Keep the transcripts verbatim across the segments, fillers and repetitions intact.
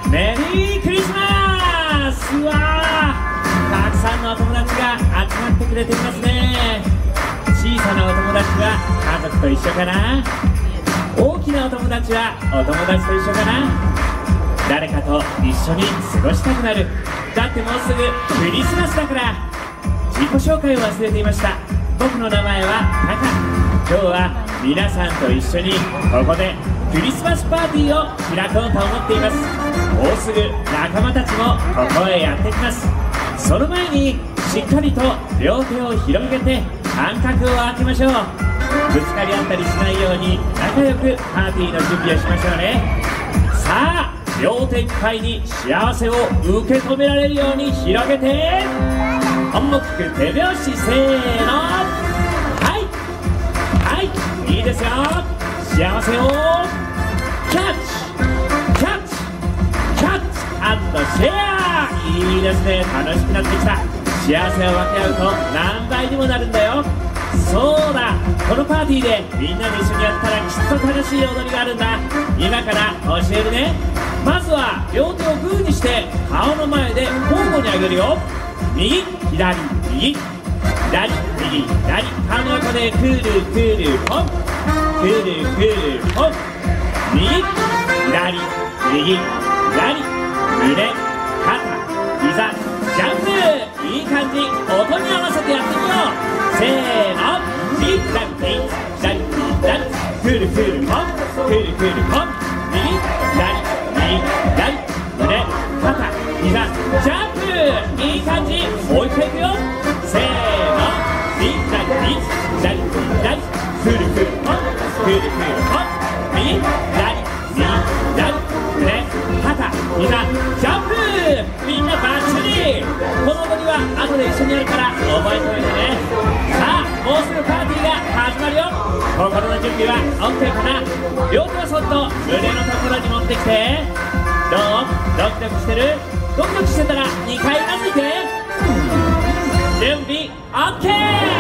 メリークリスマス。うわー、たくさんのお友達が集まってくれていますね。小さなお友達は家族と一緒かな。大きなお友達はお友達と一緒かな。誰かと一緒に過ごしたくなる。だってもうすぐクリスマスだから。自己紹介を忘れていました。僕の名前はタカ。今日は皆さんと一緒にここでクリスマスパーティーを開こうと思っています。もうすぐ仲間たちもここへやってきます。その前にしっかりと両手を広げて間隔を空けましょう。ぶつかり合ったりしないように仲良くパーティーの準備をしましょうね。さあ、両手いっぱいに幸せを受け止められるように広げて、大きく手拍子、せーの。はいはい、いいですよ。幸せをキャッチキャッチキャッチアンドシェア。いいですね、楽しくなってきた。幸せを分け合うと何倍にもなるんだよ。そうだ、このパーティーでみんなで一緒にやったらきっと楽しい踊りがあるんだ。今から教えるね。まずは両手をグーにして顔の前で交互に上げるよ。右左右左右左、顔の横でクールクールポンクールクールポン。右左右左、胸肩膝ジャンプ。いい感じ。音に合わせてやってみよう。せーの、右左右左左、クールクールポンクールクールポン。右左右左、胸肩膝ジャンプ。いい感じ。もう一回いくよ。せーの、右左右左左、クールクールポンクールクールポン。右左右左、胸肩膝ジャンプ。みんなバッチリ。この踊りは後で一緒にやるから覚えておいてね。さあ、もうすぐパーティーが始まるよ。心の準備は OK かな。両手をそっと胸のところに持ってきて。どう？ドキドキしてる？ドキドキしてたらにかいうなずいて。準備 OK。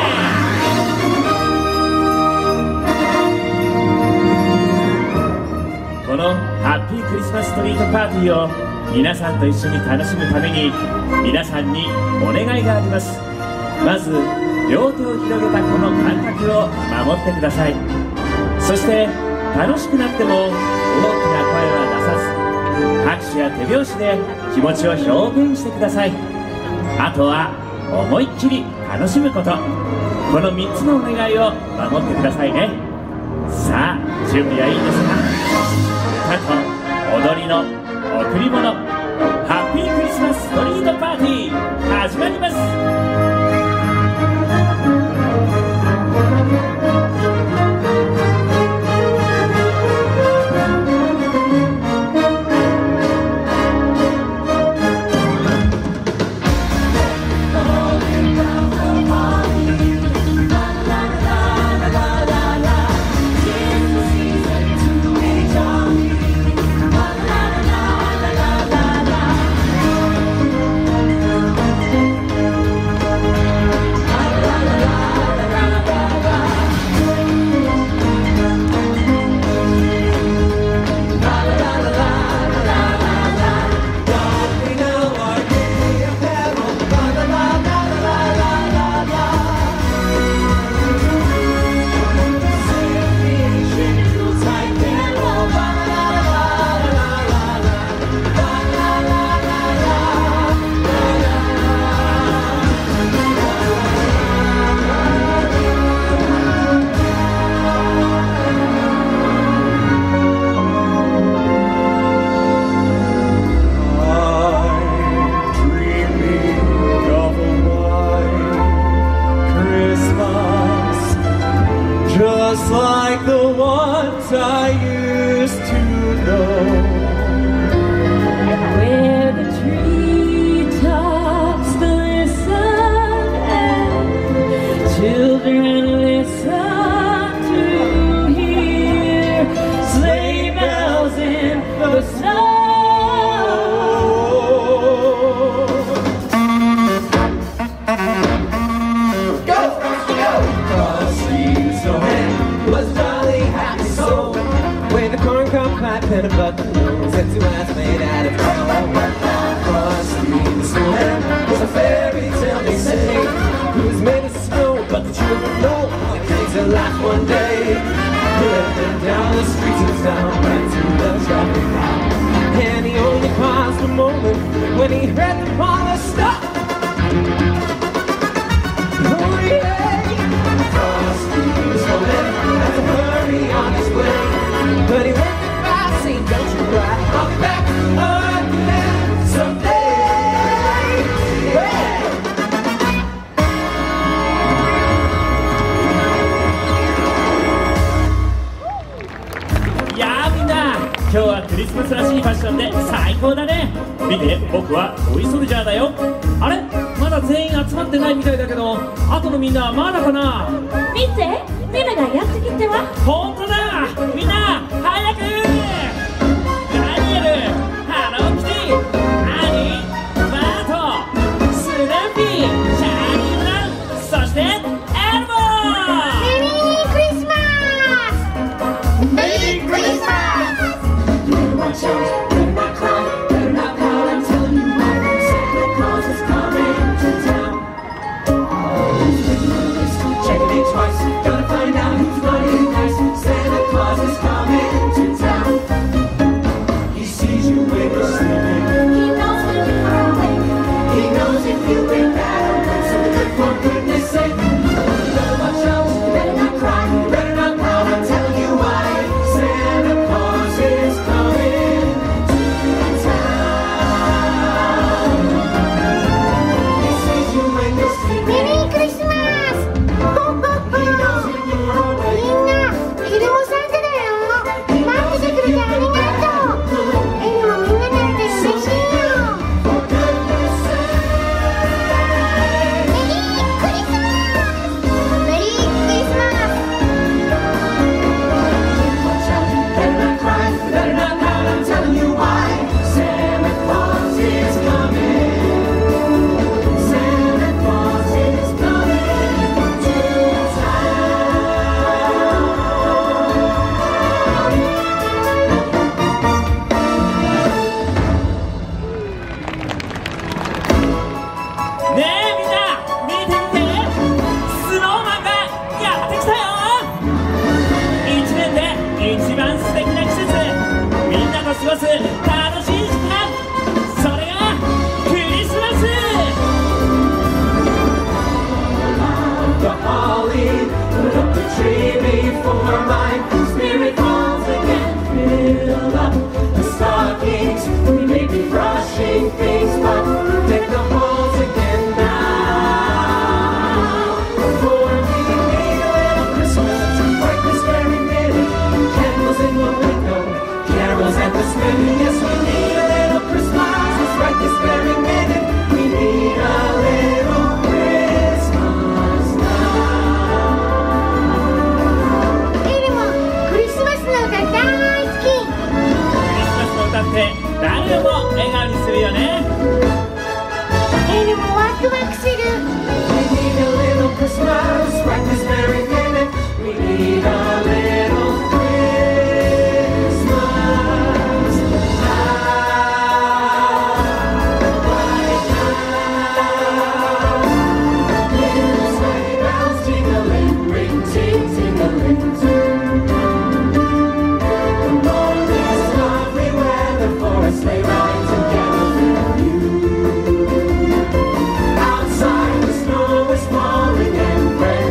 このハッピークリスマストリートパーティーを皆さんと一緒に楽しむために皆さんにお願いがあります。まず両手を広げたこの感覚を守ってください。そして楽しくなっても大きな声は出さず、拍手や手拍子で気持ちを表現してください。あとは思いっきり楽しむこと。このみっつのお願いを守ってくださいね。さあ、準備はいいですか？歌と踊りの贈り物、ハッピークリスマスストリートパーティー始まります。 「 that have come. Frosty the Snowman was a fairy tale, they say. He was made of snow, but the children know he came to life one day. He led them down the streets of town, right to the traffic light. And he only paused a moment when he heard the mother stop. Oh yeah, Frosty the Snowman had to hurry on his way, but he went goodbye, saying, "Don't you cry, I'll be back again someday." Hey! いやーみんな、今日はクリスマスらしいファッションで最高だね。見て、僕はトイソルジャーだよ。あれ、まだ全員集まってないみたいだけど、あとのみんなはまだかな。 見て、メルがやってきては。 本当だ、みんな早く。ダニエル、ハローキティ、アニー、バート、スヌーピー、シャーリー・ブラウン、そしてエルモー。 メリークリスマス。メリークリスマス。 Watch out, better not cry, better not pout, I'm telling you why. Santa Claus is coming to town. Checking it twice, gotta find out who's naughty and nice. Santa Claus is coming to town. He sees you when you're sleeping. He knows when you're awake. He knows if you've been bad or good, so good for goodness sake. Better watch out, better not cry, better not pout, I'm telling you why. Santa Claus is coming to town. He sees you when you're メ sleeping. リークリスマス。ほほほ。 He knows when you're み awake. んな、エルモサンタだよ。待っててくれてありがとう。エルモみんなに会えて嬉しいよ。 For goodness sake. メリークリスマス。メリークリスマス。 Watch out, better not cry, better not pout, I'm telling you why. Santa Claus is coming. Santa Claus is coming to town. ねえみんな、見て見て、スノーマンがやってきたよ。一年で一番素敵な季節、みんなと過ごす楽しい時間、それがクリスマス。 The holly, put up the tree before my spirit calls again. Fill up the stockings, we may be brushing things, but deck the halls again now. For we need a little Christmas right this very minute. Candles in the window, carols at the spinet. Yes, we need a little Christmas right this very minute. We need a little Christmas now. エルモ、クリスマスの歌大好き。 クリスマスの歌って誰をも笑顔にするよね。 エルモワクワクする。 We need a little Christmas right this very minute. We need a little Christmas now. Right now. Little sleigh bells jingling, ring ting tingling too. The morning is lovely weather for a sleigh ride together with you. Outside the snow is falling and rain.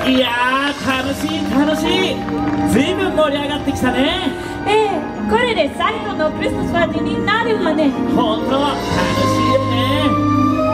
いやー楽しい楽しい、ずいぶん盛り上がってきたね。 ええ、これで最後のクリスマスパーティーになるわね。 本当楽しいよね。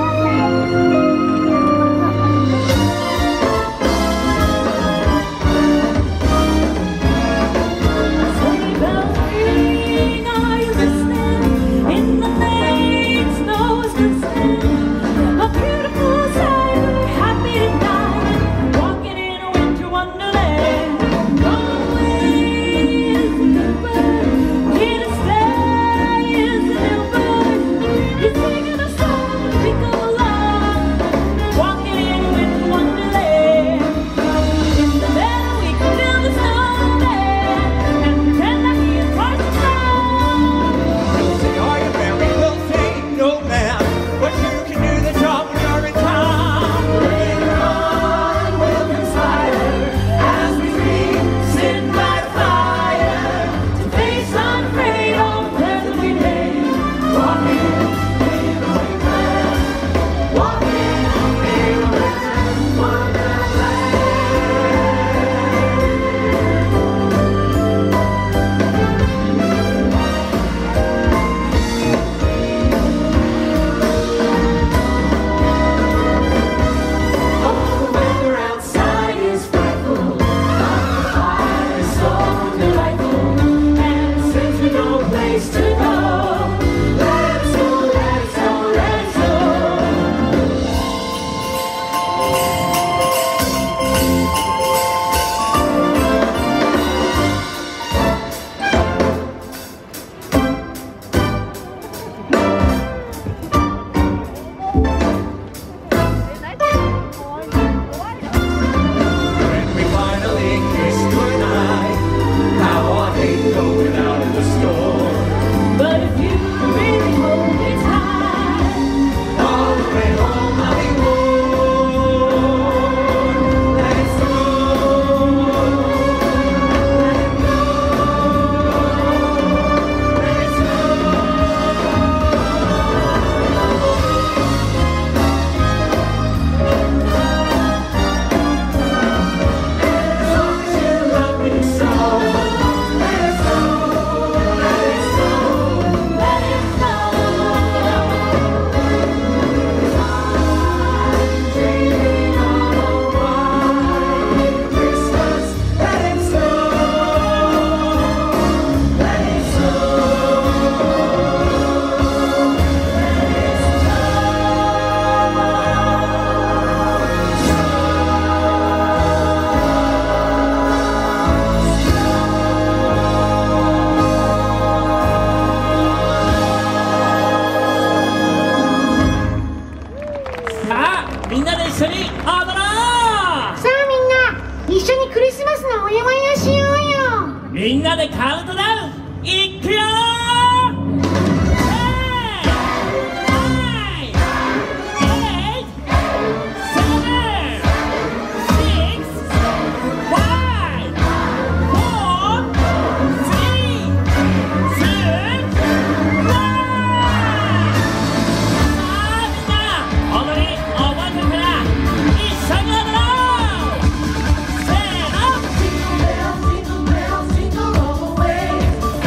みんなで一緒に踊ろう。さあみんな一緒にクリスマスのお祝いをしようよ。 みんなでカウントダウンいくよ。 Jingle bells, jingle bells, jingle all the way.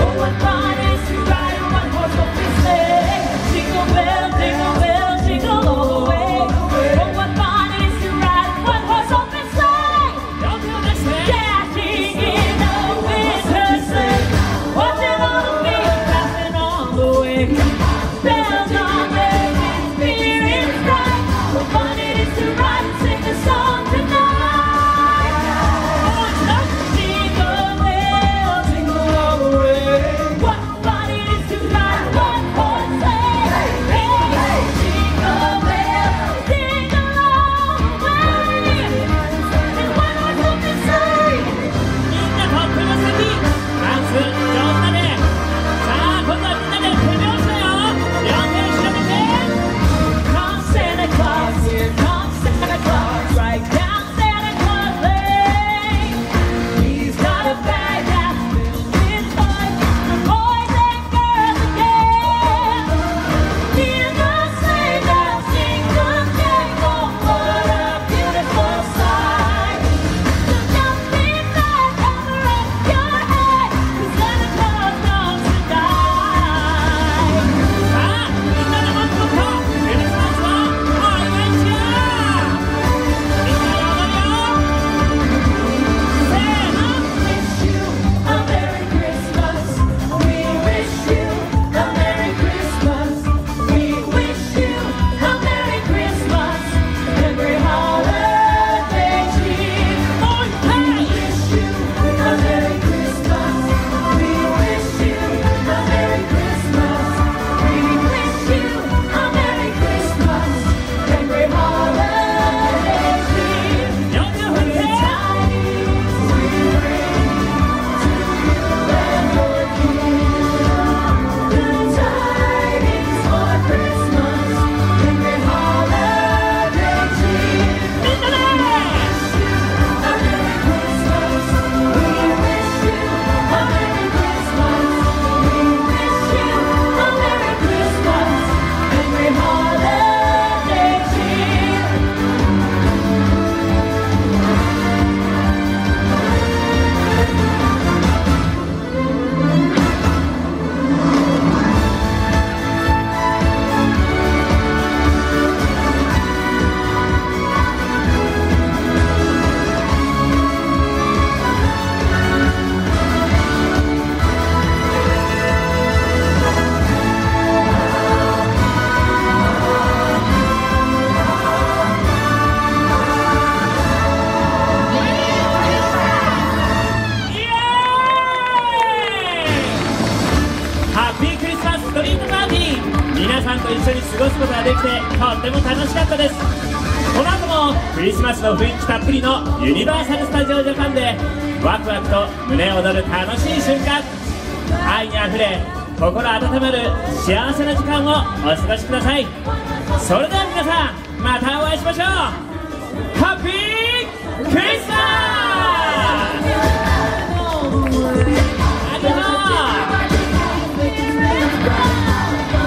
さんと一緒に過ごすことができてとっても楽しかったです。この後もクリスマスの雰囲気たっぷりのユニバーサル・スタジオ・ジャパンでワクワクと胸躍る楽しい瞬間、愛にあふれ心温まる幸せな時間をお過ごしください。それでは皆さんまたお会いしましょう。ハッピークリスマス。